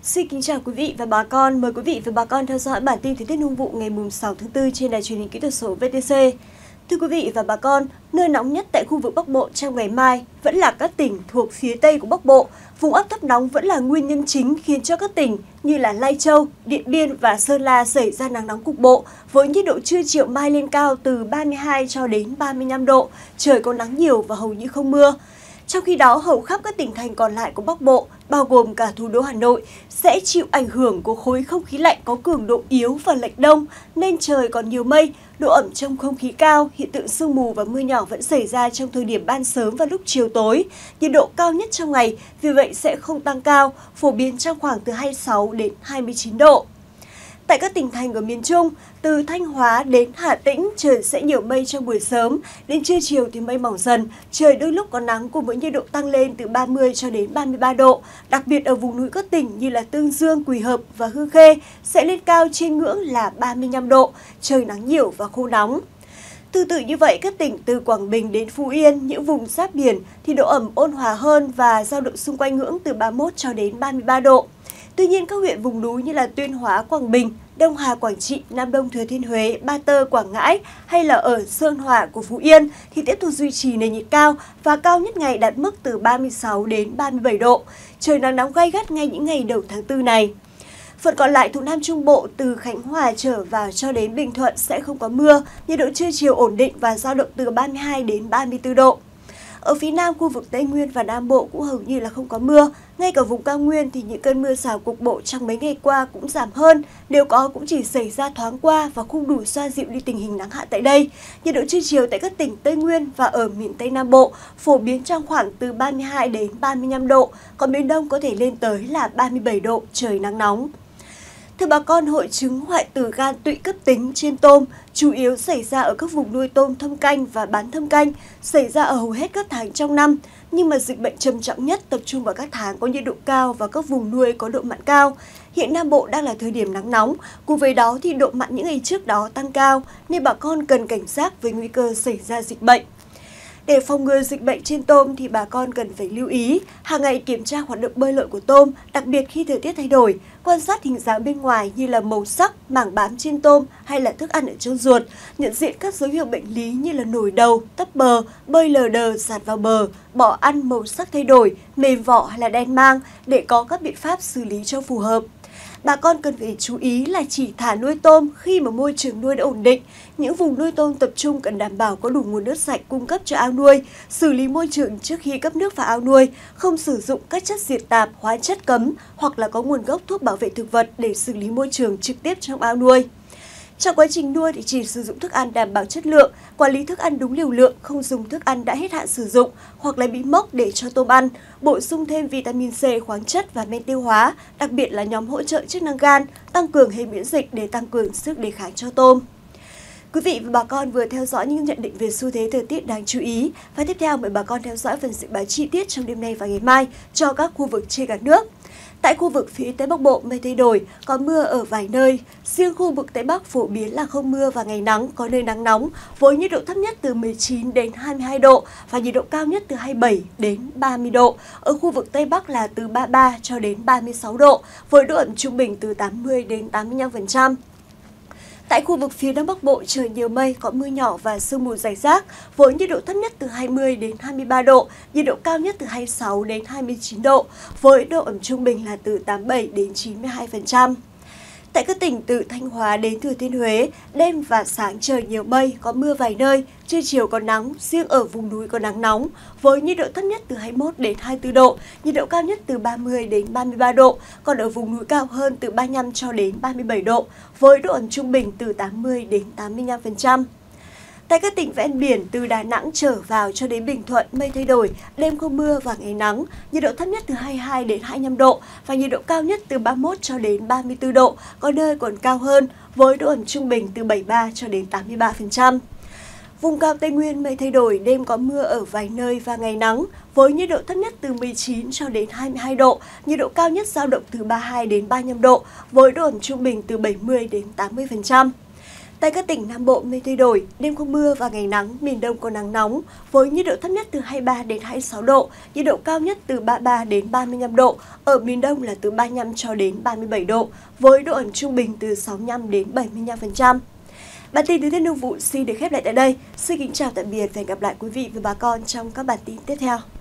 Xin kính chào quý vị và bà con. Mời quý vị và bà con theo dõi bản tin thời tiết nông vụ ngày 6 tháng 4 trên đài truyền hình kỹ thuật số VTC. Thưa quý vị và bà con, nơi nóng nhất tại khu vực Bắc Bộ trong ngày mai vẫn là các tỉnh thuộc phía Tây của Bắc Bộ. Vùng áp thấp nóng vẫn là nguyên nhân chính khiến cho các tỉnh như là Lai Châu, Điện Biên và Sơn La xảy ra nắng nóng cục bộ, với nhiệt độ trưa chiều mai lên cao từ 32 cho đến 35 độ, trời có nắng nhiều và hầu như không mưa. Trong khi đó, hầu khắp các tỉnh thành còn lại của Bắc Bộ, bao gồm cả thủ đô Hà Nội, sẽ chịu ảnh hưởng của khối không khí lạnh có cường độ yếu và lệch đông, nên trời còn nhiều mây, độ ẩm trong không khí cao, hiện tượng sương mù và mưa nhỏ vẫn xảy ra trong thời điểm ban sớm và lúc chiều tối. Nhiệt độ cao nhất trong ngày, vì vậy sẽ không tăng cao, phổ biến trong khoảng từ 26 đến 29 độ. Tại các tỉnh thành ở miền Trung, từ Thanh Hóa đến Hà Tĩnh, trời sẽ nhiều mây trong buổi sớm, đến trưa chiều thì mây mỏng dần, trời đôi lúc có nắng cùng với nhiệt độ tăng lên từ 30 cho đến 33 độ. Đặc biệt ở vùng núi các tỉnh như là Tương Dương, Quỳ Hợp và Hương Khê sẽ lên cao trên ngưỡng là 35 độ, trời nắng nhiều và khô nóng. Tương tự như vậy, các tỉnh từ Quảng Bình đến Phú Yên, những vùng giáp biển thì độ ẩm ôn hòa hơn và dao động xung quanh ngưỡng từ 31 cho đến 33 độ. Tuy nhiên, các huyện vùng núi như là Tuyên Hóa, Quảng Bình, Đông Hà, Quảng Trị, Nam Đông, Thừa Thiên Huế, Ba Tơ, Quảng Ngãi hay là ở Sơn Hòa của Phú Yên thì tiếp tục duy trì nền nhiệt cao và cao nhất ngày đạt mức từ 36 đến 37 độ. Trời nắng nóng gay gắt ngay những ngày đầu tháng 4 này. Phần còn lại thuộc Nam Trung Bộ từ Khánh Hòa trở vào cho đến Bình Thuận sẽ không có mưa, nhiệt độ trưa chiều ổn định và dao động từ 32 đến 34 độ. Ở phía Nam, khu vực Tây Nguyên và Nam Bộ cũng hầu như là không có mưa. Ngay cả vùng cao nguyên thì những cơn mưa rào cục bộ trong mấy ngày qua cũng giảm hơn. Nếu có cũng chỉ xảy ra thoáng qua và không đủ xoa dịu đi tình hình nắng hạn tại đây. Nhiệt độ trưa chiều tại các tỉnh Tây Nguyên và ở miền Tây Nam Bộ phổ biến trong khoảng từ 32 đến 35 độ, còn miền Đông có thể lên tới là 37 độ, trời nắng nóng. Thưa bà con, hội chứng hoại tử gan tụy cấp tính trên tôm chủ yếu xảy ra ở các vùng nuôi tôm thâm canh và bán thâm canh, xảy ra ở hầu hết các tháng trong năm. Nhưng mà dịch bệnh trầm trọng nhất tập trung vào các tháng có nhiệt độ cao và các vùng nuôi có độ mặn cao. Hiện Nam Bộ đang là thời điểm nắng nóng, cùng với đó thì độ mặn những ngày trước đó tăng cao, nên bà con cần cảnh giác với nguy cơ xảy ra dịch bệnh. Để phòng ngừa dịch bệnh trên tôm thì bà con cần phải lưu ý, hàng ngày kiểm tra hoạt động bơi lội của tôm, đặc biệt khi thời tiết thay đổi, quan sát hình dáng bên ngoài như là màu sắc, mảng bám trên tôm hay là thức ăn ở trong ruột, nhận diện các dấu hiệu bệnh lý như là nổi đầu, tấp bờ, bơi lờ đờ, dạt vào bờ, bỏ ăn, màu sắc thay đổi, mềm vỏ hay là đen mang để có các biện pháp xử lý cho phù hợp. Bà con cần phải chú ý là chỉ thả nuôi tôm khi mà môi trường nuôi đã ổn định. Những vùng nuôi tôm tập trung cần đảm bảo có đủ nguồn nước sạch cung cấp cho ao nuôi, xử lý môi trường trước khi cấp nước vào ao nuôi, không sử dụng các chất diệt tạp, hóa chất cấm hoặc là có nguồn gốc thuốc bảo vệ thực vật để xử lý môi trường trực tiếp trong ao nuôi. Trong quá trình nuôi thì chỉ sử dụng thức ăn đảm bảo chất lượng, quản lý thức ăn đúng liều lượng, không dùng thức ăn đã hết hạn sử dụng hoặc là bị mốc để cho tôm ăn, bổ sung thêm vitamin C, khoáng chất và men tiêu hóa, đặc biệt là nhóm hỗ trợ chức năng gan, tăng cường hệ miễn dịch để tăng cường sức đề kháng cho tôm. Quý vị và bà con vừa theo dõi những nhận định về xu thế thời tiết đáng chú ý và tiếp theo mời bà con theo dõi phần dự báo chi tiết trong đêm nay và ngày mai cho các khu vực trên cả nước. Tại khu vực phía Tây Bắc Bộ, mây thay đổi, có mưa ở vài nơi. Riêng khu vực Tây Bắc phổ biến là không mưa và ngày nắng, có nơi nắng nóng, với nhiệt độ thấp nhất từ 19 đến 22 độ và nhiệt độ cao nhất từ 27 đến 30 độ. Ở khu vực Tây Bắc là từ 33 cho đến 36 độ, với độ ẩm trung bình từ 80 đến 85%. Tại khu vực phía Đông Bắc Bộ, trời nhiều mây, có mưa nhỏ và sương mù rải rác, với nhiệt độ thấp nhất từ 20 đến 23 độ, nhiệt độ cao nhất từ 26 đến 29 độ, với độ ẩm trung bình là từ 87 đến 92%. Tại các tỉnh từ Thanh Hóa đến Thừa Thiên Huế, đêm và sáng trời nhiều mây, có mưa vài nơi, trưa chiều có nắng, riêng ở vùng núi có nắng nóng, với nhiệt độ thấp nhất từ 21 đến 24 độ, nhiệt độ cao nhất từ 30 đến 33 độ, còn ở vùng núi cao hơn từ 35 cho đến 37 độ, với độ ẩm trung bình từ 80 đến 85%. Tại các tỉnh ven biển từ Đà Nẵng trở vào cho đến Bình Thuận, mây thay đổi, đêm không mưa và ngày nắng, nhiệt độ thấp nhất từ 22 đến 25 độ và nhiệt độ cao nhất từ 31 cho đến 34 độ, có nơi còn cao hơn, với độ ẩm trung bình từ 73 cho đến 83%. Vùng cao Tây Nguyên mây thay đổi, đêm có mưa ở vài nơi và ngày nắng, với nhiệt độ thấp nhất từ 19 cho đến 22 độ, nhiệt độ cao nhất dao động từ 32 đến 35 độ, với độ ẩm trung bình từ 70 đến 80%. Tại các tỉnh Nam Bộ mây thay đổi, đêm không mưa và ngày nắng, miền Đông có nắng nóng, với nhiệt độ thấp nhất từ 23 đến 26 độ, nhiệt độ cao nhất từ 33 đến 35 độ, ở miền Đông là từ 35 cho đến 37 độ, với độ ẩm trung bình từ 65 đến 75%. Bản tin thời tiết nông vụ xin được khép lại tại đây. Xin kính chào tạm biệt và hẹn gặp lại quý vị và bà con trong các bản tin tiếp theo.